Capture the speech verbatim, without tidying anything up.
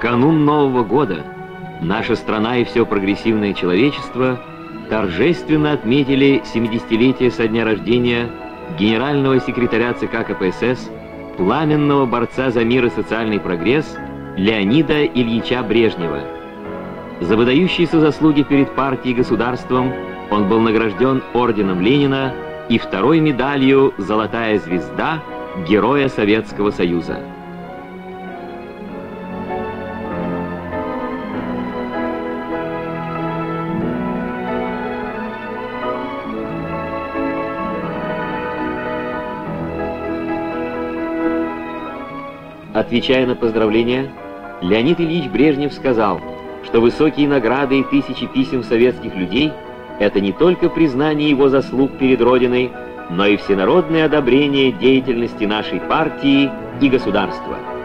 канун Нового года наша страна и все прогрессивное человечество торжественно отметили семидесятилетие со дня рождения генерального секретаря ЦК КПСС, пламенного борца за мир и социальный прогресс Леонида Ильича Брежнева. За выдающиеся заслуги перед партией и государством он был награжден орденом Ленина и второй медалью «Золотая звезда» Героя Советского Союза. Отвечая на поздравления, Леонид Ильич Брежнев сказал, что высокие награды и тысячи писем советских людей – это не только признание его заслуг перед Родиной, но и всенародное одобрение деятельности нашей партии и государства.